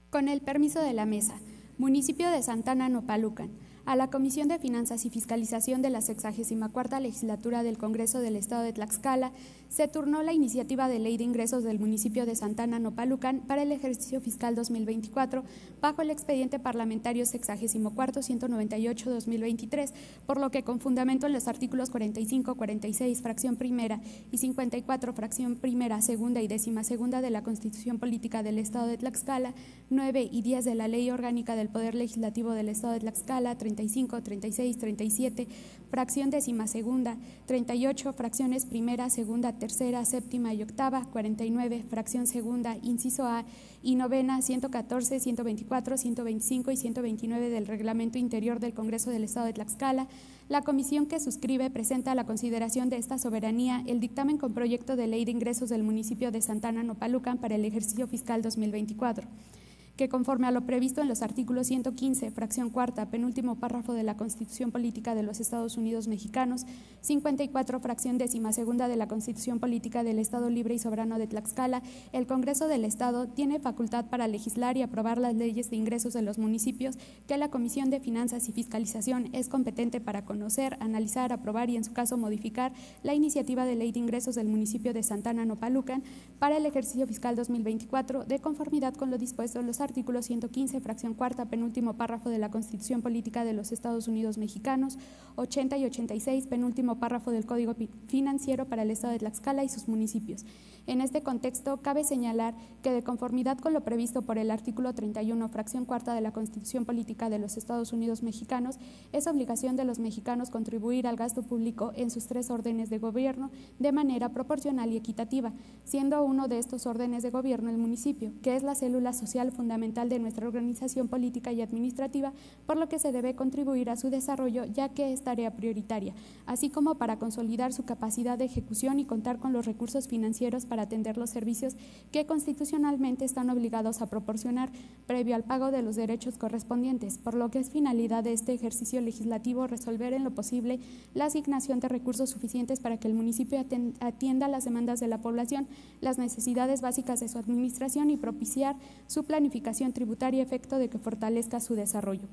Con el permiso de la mesa, municipio de Santana Nopalucan, a la Comisión de Finanzas y Fiscalización de la 64ª Legislatura del Congreso del Estado de Tlaxcala, se turnó la iniciativa de Ley de Ingresos del municipio de Santana Nopalucan para el ejercicio fiscal 2024 bajo el expediente parlamentario 64-198-2023, por lo que con fundamento en los artículos 45, 46, fracción primera y 54, fracción primera, segunda y 12ª de la Constitución Política del Estado de Tlaxcala, 9 y 10 de la Ley Orgánica del Poder Legislativo del Estado de Tlaxcala, 35, 36, 37, fracción 12ª, 38, fracciones primera, segunda, tercera, séptima y octava, 49, fracción segunda, inciso A, y novena, 114, 124, 125 y 129 del Reglamento Interior del Congreso del Estado de Tlaxcala, la comisión que suscribe presenta a la consideración de esta soberanía el dictamen con proyecto de Ley de Ingresos del municipio de Santana Nopalucan para el ejercicio fiscal 2024. Que conforme a lo previsto en los artículos 115, fracción cuarta, penúltimo párrafo de la Constitución Política de los Estados Unidos Mexicanos, 54, fracción 12ª de la Constitución Política del Estado Libre y Soberano de Tlaxcala, el Congreso del Estado tiene facultad para legislar y aprobar las leyes de ingresos de los municipios que la Comisión de Finanzas y Fiscalización es competente para conocer, analizar, aprobar y en su caso modificar la iniciativa de Ley de Ingresos del municipio de Santana Nopalucan para el ejercicio fiscal 2024 de conformidad con lo dispuesto en los artículo 115, fracción cuarta, penúltimo párrafo de la Constitución Política de los Estados Unidos Mexicanos, 80 y 86, penúltimo párrafo del Código Financiero para el Estado de Tlaxcala y sus municipios. En este contexto, cabe señalar que de conformidad con lo previsto por el artículo 31, fracción cuarta de la Constitución Política de los Estados Unidos Mexicanos, es obligación de los mexicanos contribuir al gasto público en sus 3 órdenes de gobierno de manera proporcional y equitativa, siendo uno de estos órdenes de gobierno el municipio, que es la célula social fundamental de nuestra organización política y administrativa, por lo que se debe contribuir a su desarrollo ya que es tarea prioritaria, así como para consolidar su capacidad de ejecución y contar con los recursos financieros para atender los servicios que constitucionalmente están obligados a proporcionar previo al pago de los derechos correspondientes, por lo que es finalidad de este ejercicio legislativo resolver en lo posible la asignación de recursos suficientes para que el municipio atienda las demandas de la población, las necesidades básicas de su administración y propiciar su planificación tributaria a efecto de que fortalezca su desarrollo.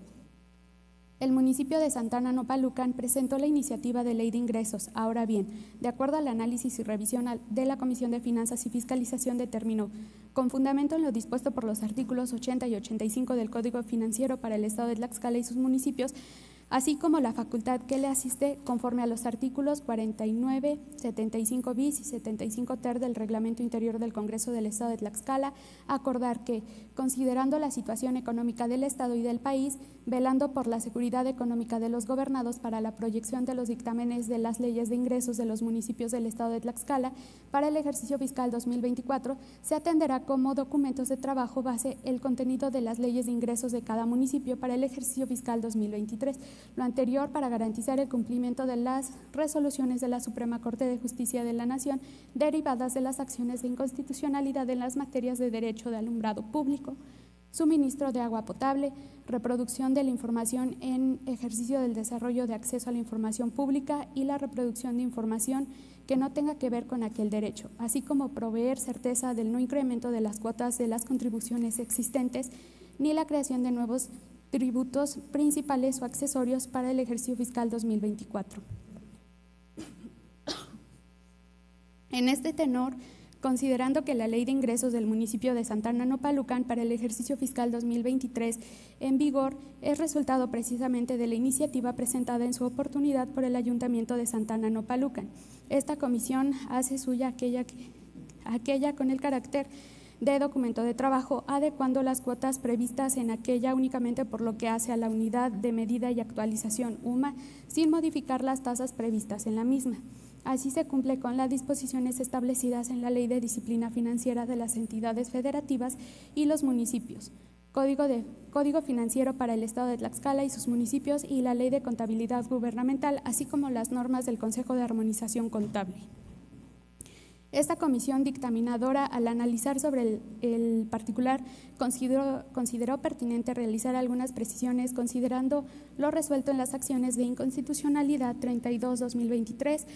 El municipio de Santana Nopalucan presentó la iniciativa de Ley de Ingresos. Ahora bien, de acuerdo al análisis y revisión de la Comisión de Finanzas y Fiscalización, determinó, con fundamento en lo dispuesto por los artículos 80 y 85 del Código Financiero para el Estado de Tlaxcala y sus municipios, así como la facultad que le asiste conforme a los artículos 49, 75 bis y 75 ter del Reglamento Interior del Congreso del Estado de Tlaxcala, acordar que, considerando la situación económica del Estado y del país, velando por la seguridad económica de los gobernados para la proyección de los dictámenes de las leyes de ingresos de los municipios del Estado de Tlaxcala para el ejercicio fiscal 2024, se atenderá como documentos de trabajo base el contenido de las leyes de ingresos de cada municipio para el ejercicio fiscal 2023. Lo anterior para garantizar el cumplimiento de las resoluciones de la Suprema Corte de Justicia de la Nación derivadas de las acciones de inconstitucionalidad en las materias de derecho de alumbrado público, suministro de agua potable, reproducción de la información en ejercicio del desarrollo de acceso a la información pública y la reproducción de información que no tenga que ver con aquel derecho, así como proveer certeza del no incremento de las cuotas de las contribuciones existentes ni la creación de nuevos tributos principales o accesorios para el ejercicio fiscal 2024. En este tenor, considerando que la Ley de Ingresos del municipio de Santana Nopalucan para el ejercicio fiscal 2023 en vigor es resultado precisamente de la iniciativa presentada en su oportunidad por el Ayuntamiento de Santana Nopalucan. Esta comisión hace suya aquella con el carácter de documento de trabajo, adecuando las cuotas previstas en aquella únicamente por lo que hace a la unidad de medida y actualización UMA, sin modificar las tasas previstas en la misma. Así se cumple con las disposiciones establecidas en la Ley de Disciplina Financiera de las entidades federativas y los municipios, Código Financiero para el Estado de Tlaxcala y sus municipios y la Ley de Contabilidad Gubernamental, así como las normas del Consejo de Armonización Contable. Esta comisión dictaminadora, al analizar sobre el particular, consideró pertinente realizar algunas precisiones considerando lo resuelto en las acciones de inconstitucionalidad 32-2023,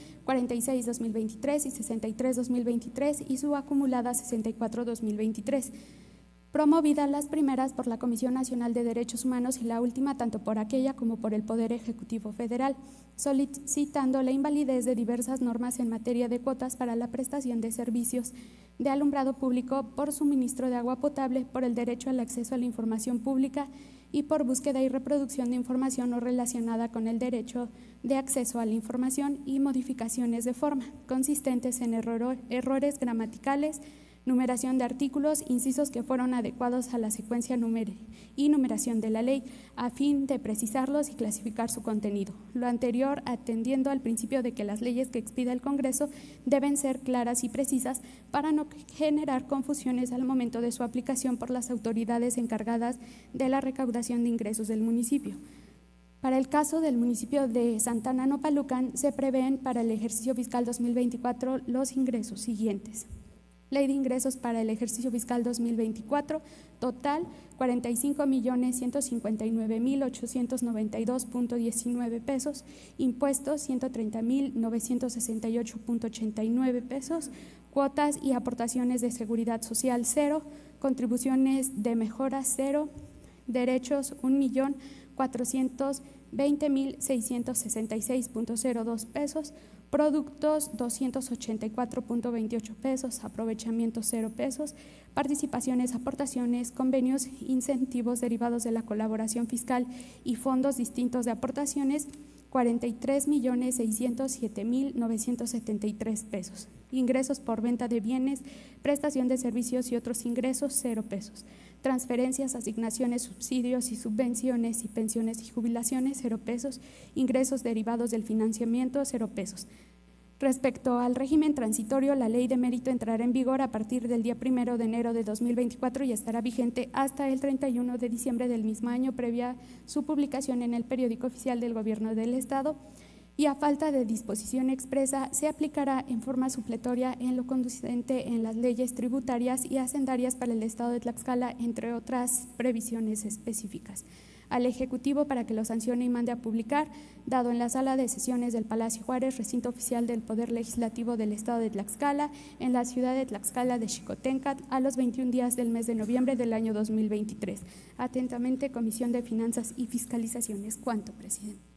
46-2023 y 63-2023 y su acumulada 64-2023. promovidas las primeras por la Comisión Nacional de Derechos Humanos y la última tanto por aquella como por el Poder Ejecutivo Federal, solicitando la invalidez de diversas normas en materia de cuotas para la prestación de servicios de alumbrado público, por suministro de agua potable, por el derecho al acceso a la información pública y por búsqueda y reproducción de información no relacionada con el derecho de acceso a la información, y modificaciones de forma consistentes en errores gramaticales, numeración de artículos, incisos que fueron adecuados a la secuencia y numeración de la ley, a fin de precisarlos y clasificar su contenido. Lo anterior atendiendo al principio de que las leyes que expida el Congreso deben ser claras y precisas para no generar confusiones al momento de su aplicación por las autoridades encargadas de la recaudación de ingresos del municipio. Para el caso del municipio de Santana Nopalucan, se prevén para el ejercicio fiscal 2024 los ingresos siguientes. Ley de ingresos para el ejercicio fiscal 2024, total 45.159.892.19 pesos, impuestos 130.968.89 pesos, cuotas y aportaciones de seguridad social 0, contribuciones de mejora 0, derechos 1.420.666.02 pesos, productos 284.28 pesos, aprovechamiento 0 pesos, participaciones, aportaciones, convenios, incentivos derivados de la colaboración fiscal y fondos distintos de aportaciones 43.607.973 pesos. Ingresos por venta de bienes, prestación de servicios y otros ingresos 0 pesos. Transferencias, asignaciones, subsidios y subvenciones y pensiones y jubilaciones 0 pesos. Ingresos derivados del financiamiento 0 pesos. Respecto al régimen transitorio, la ley de mérito entrará en vigor a partir del día 1 de enero de 2024 y estará vigente hasta el 31 de diciembre del mismo año, previa su publicación en el Periódico Oficial del Gobierno del Estado, y a falta de disposición expresa se aplicará en forma supletoria en lo conducente en las leyes tributarias y hacendarias para el Estado de Tlaxcala, entre otras previsiones específicas. Al Ejecutivo para que lo sancione y mande a publicar, dado en la sala de sesiones del Palacio Juárez, recinto oficial del Poder Legislativo del Estado de Tlaxcala, en la ciudad de Tlaxcala de Xicoténcatl, a los 21 días del mes de noviembre del año 2023. Atentamente, Comisión de Finanzas y Fiscalización. Es cuanto, presidente.